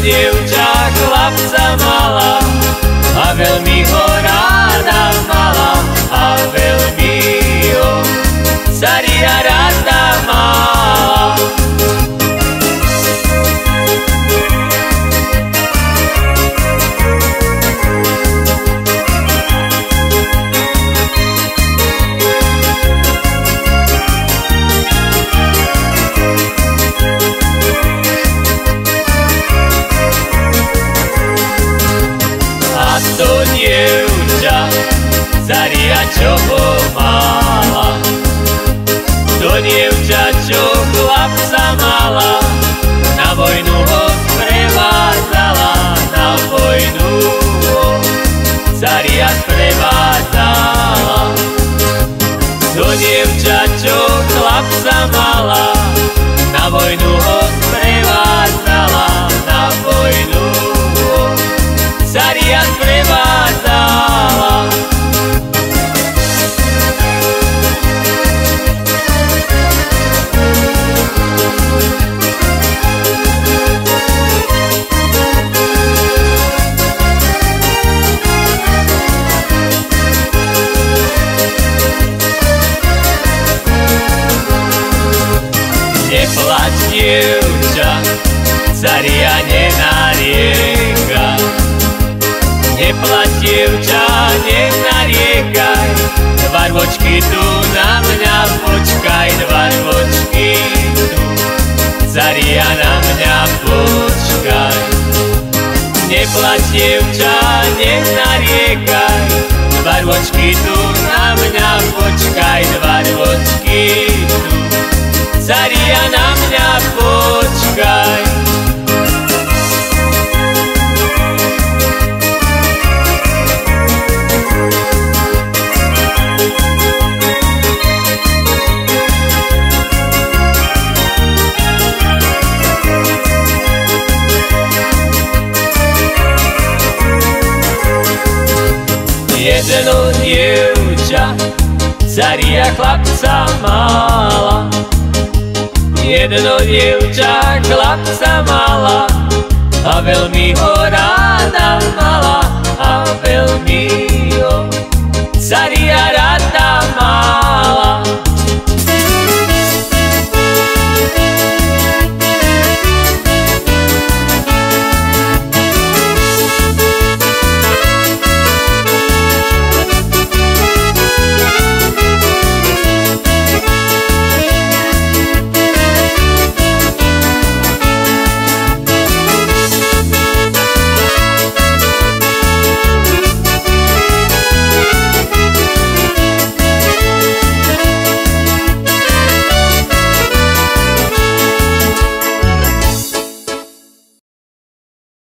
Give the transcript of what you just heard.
dievča chlapca mala a veľmi ho ráda mala a veľmi ho caria ráda mala. To dievča, caria čo ho mala, to dievča, čo chlapca mala, na vojnu ho sprevádzala, na vojnu ho caria sprevádzala. To dievča, čo chlapca mala, na vojnu ho sprevádzala, na vojnu ho caria sprevádzala. Neplač, dievča, caria nenarieka. Neplač, dievča, nenariekaj, dvarvočky tu na mňa počkaj, dvarvočky tu, caria na mňa počkaj. Neplač, dievča, nenariekaj, dvarvočky tu na mňa počkaj, dvarvočky tu, caria na mňa počkaj. Jedno dievča, caria chlapca mala, jedno dievča chlapca mala a veľmi ho ráda mala a veľmi